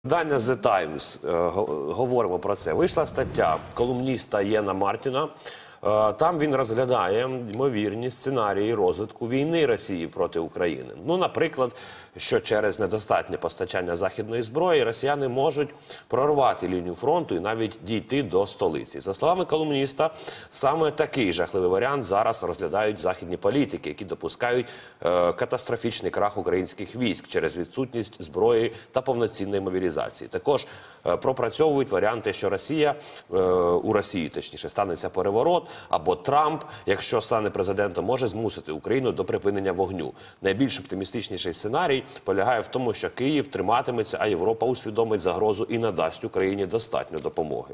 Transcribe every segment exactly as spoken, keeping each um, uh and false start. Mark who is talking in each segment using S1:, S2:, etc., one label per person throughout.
S1: Видання The Times, говоримо про це. Вийшла стаття колумніста Єна Мартіна. Там він розглядає ймовірні сценарії розвитку війни Росії проти України. Ну, наприклад, що через недостатнє постачання західної зброї росіяни можуть прорвати лінію фронту і навіть дійти до столиці. За словами колумніста, саме такий жахливий варіант зараз розглядають західні політики, які допускають е, катастрофічний крах українських військ через відсутність зброї та повноцінної мобілізації. Також е, пропрацьовують варіанти, що Росія, е, у Росії, точніше, станеться переворот, або Трамп, якщо стане президентом, може змусити Україну до припинення вогню. Найбільш оптимістичніший сценарій полягає в тому, що Київ триматиметься, а Європа усвідомить загрозу і надасть Україні достатньо допомоги.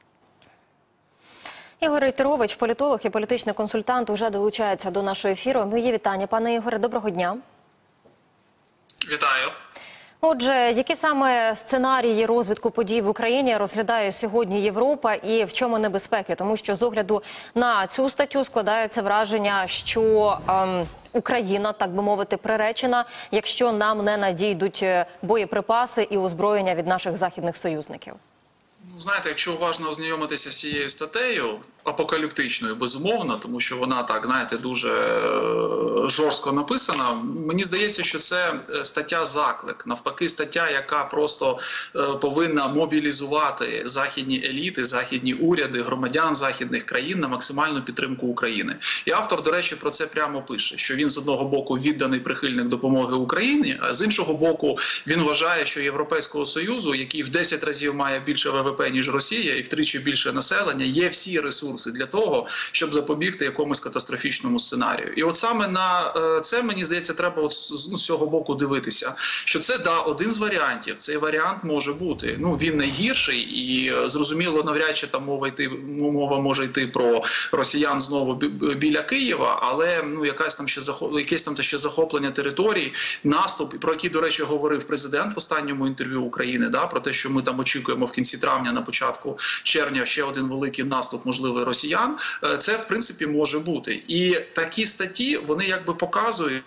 S2: Ігор Рейтерович, політолог і політичний консультант, уже долучається до нашого ефіру. Мої вітання, пане Ігоре, доброго дня.
S3: Вітаю.
S2: Отже, які саме сценарії розвитку подій в Україні розглядає сьогодні Європа і в чому небезпеки? Тому що з огляду на цю статтю складається враження, що ем, Україна, так би мовити, приречена, якщо нам не надійдуть боєприпаси і озброєння від наших західних союзників.
S3: Ну, знаєте, якщо уважно ознайомитися з цією статтею, апокаліптичною, безумовно, тому що вона, так, знаєте, дуже жорстко написана, мені здається, що це стаття-заклик. Навпаки, стаття, яка просто повинна мобілізувати західні еліти, західні уряди, громадян західних країн на максимальну підтримку України. І автор, до речі, про це прямо пише, що він з одного боку відданий прихильник допомоги Україні, а з іншого боку він вважає, що Європейського Союзу, який в десять разів має більше ВВП, ніж Росія, і втричі більше населення, є всі ресурси для того, щоб запобігти якомусь катастрофічному сценарію. І от саме на це, мені здається, треба от з цього боку дивитися. Що це, да, один з варіантів. Цей варіант може бути. Ну, він найгірший і, зрозуміло, навряд чи там мова, йти, мова може йти про росіян знову біля Києва, але ну, якась там ще, якесь там ще захоплення територій, наступ, про який, до речі, говорив президент в останньому інтерв'ю України, да, про те, що ми там очікуємо в кінці травня, на початку червня ще один великий наступ, можливо, росіян, це, в принципі, може бути. І такі статті, вони якби показують...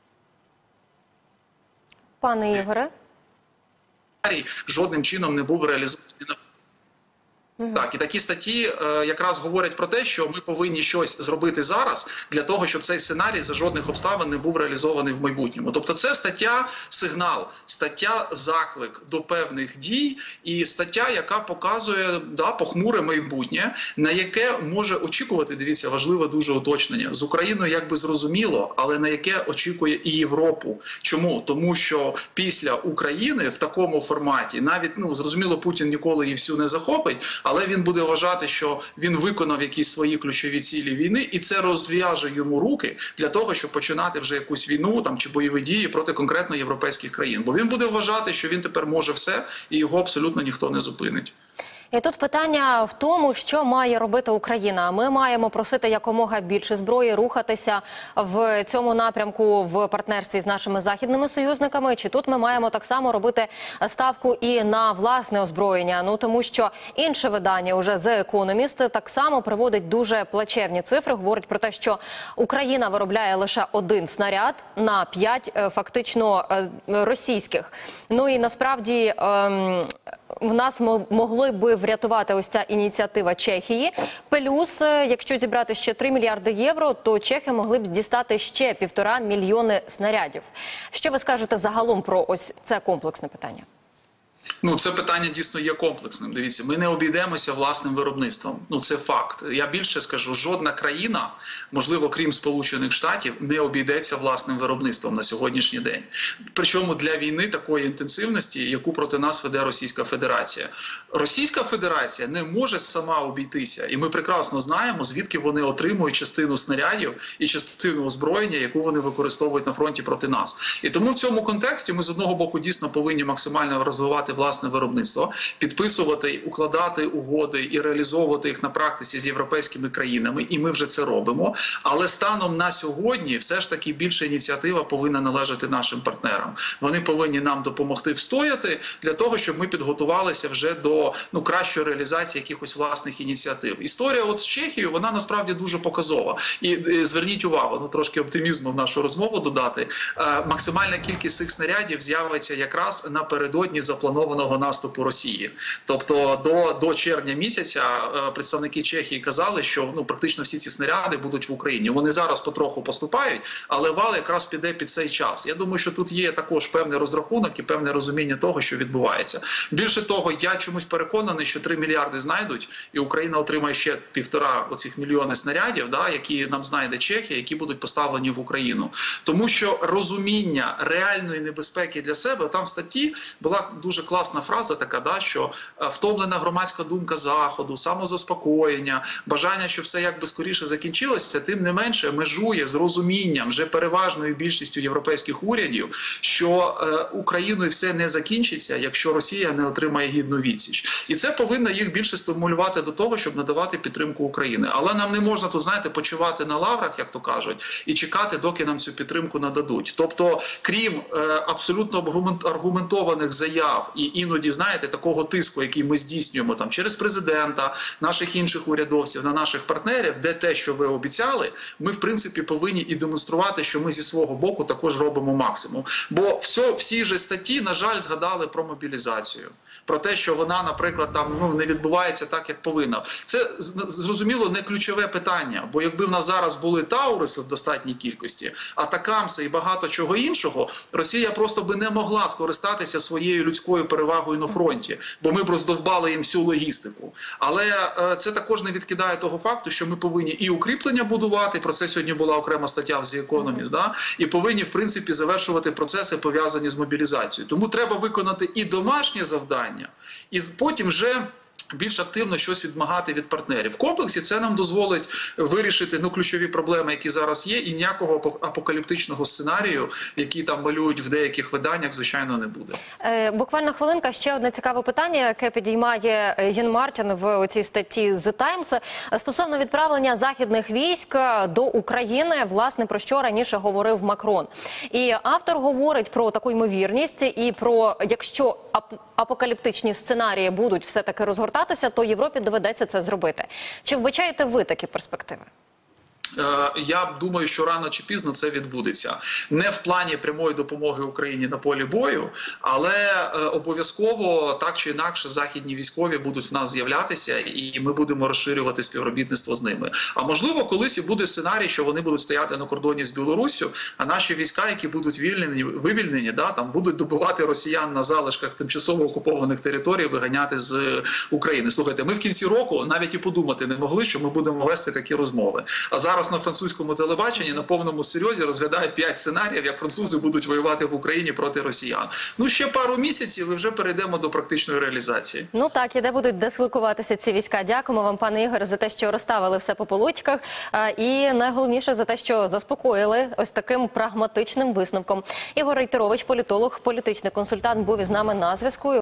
S2: Пане Ігоре?
S3: Жодним чином не був реалізований. Mm-hmm. Так, і такі статті е, якраз говорять про те, що ми повинні щось зробити зараз для того, щоб цей сценарій за жодних обставин не був реалізований в майбутньому. Тобто це стаття сигнал, стаття заклик до певних дій і стаття, яка показує, да, похмуре майбутнє, на яке може очікувати, дивіться, важливе дуже уточнення, з Україною якби зрозуміло, але на яке очікує і Європу. Чому? Тому що після України в такому форматі, навіть, ну, зрозуміло, Путін ніколи її всю не захопить, але він буде вважати, що він виконав якісь свої ключові цілі війни, і це розв'яже йому руки для того, щоб починати вже якусь війну там чи бойові дії проти конкретно європейських країн. Бо він буде вважати, що він тепер може все, і його абсолютно ніхто не зупинить.
S2: І тут питання в тому, що має робити Україна. Ми маємо просити якомога більше зброї, рухатися в цьому напрямку в партнерстві з нашими західними союзниками. Чи тут ми маємо так само робити ставку і на власне озброєння? Ну, тому що інше видання, уже The Economist, так само приводить дуже плачевні цифри. Говорить про те, що Україна виробляє лише один снаряд на п'ять фактично російських. Ну і насправді... Ем... в нас могли би врятувати ось ця ініціатива Чехії. Плюс, якщо зібрати ще три мільярди євро, то чехи могли б дістати ще півтора мільйони снарядів. Що ви скажете загалом про ось це комплексне питання?
S3: Ну, це питання дійсно є комплексним. Дивіться, ми не обійдемося власним виробництвом. Ну, це факт. Я більше скажу, жодна країна, можливо, крім Сполучених Штатів, не обійдеться власним виробництвом на сьогоднішній день. Причому для війни такої інтенсивності, яку проти нас веде Російська Федерація. Російська Федерація не може сама обійтися. І ми прекрасно знаємо, звідки вони отримують частину снарядів і частину озброєння, яку вони використовують на фронті проти нас. І тому в цьому контексті ми з одного боку дійсно повинні максимально розвивати власне виробництво, підписувати, укладати угоди і реалізовувати їх на практиці з європейськими країнами, і ми вже це робимо. Але станом на сьогодні все ж таки більша ініціатива повинна належати нашим партнерам. Вони повинні нам допомогти встояти для того, щоб ми підготувалися вже до, ну, кращої реалізації якихось власних ініціатив. Історія от з Чехією, вона насправді дуже показова. І, і зверніть увагу, ну, трошки оптимізму в нашу розмову додати, е, максимальна кількість цих снарядів з'явиться якраз напередодні запланованого спланованого наступу Росії. Тобто до, до червня місяця представники Чехії казали, що ну практично всі ці снаряди будуть в Україні. Вони зараз потроху поступають, але вал якраз піде під цей час. Я думаю, що тут є також певний розрахунок і певне розуміння того, що відбувається. Більше того, я чомусь переконаний, що три мільярди знайдуть, і Україна отримає ще півтора оцих мільйони снарядів, да, які нам знайде Чехія, які будуть поставлені в Україну. Тому що розуміння реальної небезпеки для себе, там в статті була дуже класна фраза така, да, що втомлена громадська думка Заходу, самозаспокоєння, бажання, щоб все якби скоріше закінчилося, тим не менше межує з розумінням вже переважною більшістю європейських урядів, що е, Україною все не закінчиться, якщо Росія не отримає гідну відсіч. І це повинно їх більше стимулювати до того, щоб надавати підтримку України. Але нам не можна тут, знаєте, почивати на лаврах, як то кажуть, і чекати, доки нам цю підтримку нададуть. Тобто, крім е, абсолютно аргументованих заяв і іноді, знаєте, такого тиску, який ми здійснюємо там через президента, наших інших урядовців, на наших партнерів, де те, що ви обіцяли, ми, в принципі, повинні і демонструвати, що ми зі свого боку також робимо максимум. Бо все, всі ж статті, на жаль, згадали про мобілізацію. Про те, що вона, наприклад, там ну не відбувається так, як повинна. Це, зрозуміло, не ключове питання. Бо якби в нас зараз були Тауруси в достатній кількості, атакамси і багато чого іншого, Росія просто би не могла скористатися своєю людською перевагою на фронті. Бо ми б роздовбали їм всю логістику. Але е, це також не відкидає того факту, що ми повинні і укріплення будувати, про це сьогодні була окрема стаття в The Economist, да? І повинні, в принципі, завершувати процеси, пов'язані з мобілізацією. Тому треба виконати і домашнє завдання, і потім вже більш активно щось відмагати від партнерів. В комплексі це нам дозволить вирішити ну, ключові проблеми, які зараз є, і ніякого апокаліптичного сценарію, який там малюють в деяких виданнях, звичайно, не буде.
S2: Е, буквально хвилинка. Ще одне цікаве питання, яке підіймає Єн Мартін в цій статті The Times. Стосовно відправлення західних військ до України, власне, про що раніше говорив Макрон. І автор говорить про таку ймовірність і про, якщо ап апокаліптичні сценарії будуть все-таки розгортатися, то Європі доведеться це зробити. Чи вбачаєте ви такі перспективи?
S3: Я думаю, що рано чи пізно це відбудеться. Не в плані прямої допомоги Україні на полі бою, але обов'язково так чи інакше західні військові будуть в нас з'являтися і ми будемо розширювати співробітництво з ними. А можливо, колись і буде сценарій, що вони будуть стояти на кордоні з Білоруссю, а наші війська, які будуть вільнені, вивільнені, да, там будуть добивати росіян на залишках тимчасово окупованих територій, виганяти з України. Слухайте, ми в кінці року навіть і подумати не могли, що ми будемо вести такі розмови. А зараз на французькому телебаченні на повному серйозі розглядають п'ять сценаріїв, як французи будуть воювати в Україні проти росіян. Ну, ще пару місяців і вже перейдемо до практичної реалізації.
S2: Ну так, і де будуть дислокуватися ці війська. Дякуємо вам, пане Ігор, за те, що розставили все по поличках. І найголовніше за те, що заспокоїли ось таким прагматичним висновком. Ігор Рейтерович, політолог, політичний консультант, був із нами на зв'язку.